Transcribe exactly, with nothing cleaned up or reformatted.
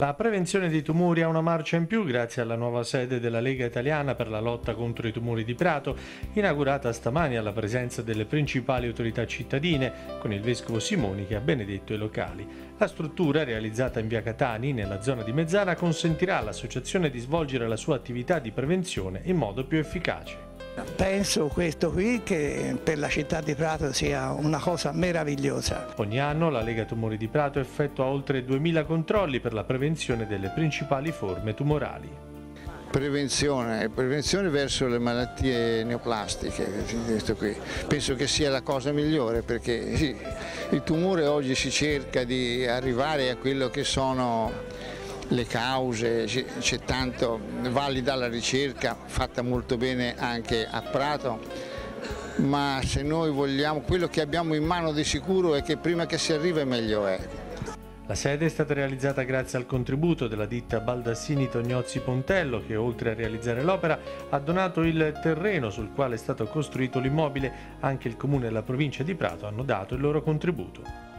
La prevenzione dei tumori ha una marcia in più grazie alla nuova sede della Lega Italiana per la lotta contro i tumori di Prato, inaugurata stamani alla presenza delle principali autorità cittadine, con il vescovo Simoni che ha benedetto i locali. La struttura, realizzata in via Catani, nella zona di Mezzana, consentirà all'associazione di svolgere la sua attività di prevenzione in modo più efficace. Penso questo qui che per la città di Prato sia una cosa meravigliosa. Ogni anno la Lega Tumori di Prato effettua oltre duemila controlli per la prevenzione delle principali forme tumorali. Prevenzione, prevenzione verso le malattie neoplastiche, questo qui. Penso che sia la cosa migliore perché sì, il tumore oggi si cerca di arrivare a quello che sono le cause, c'è tanto, valida la ricerca fatta molto bene anche a Prato, ma se noi vogliamo, quello che abbiamo in mano di sicuro è che prima che si arriva meglio è. La sede è stata realizzata grazie al contributo della ditta Baldassini Tognozzi Pontello che, oltre a realizzare l'opera, ha donato il terreno sul quale è stato costruito l'immobile. Anche il Comune e la provincia di Prato hanno dato il loro contributo.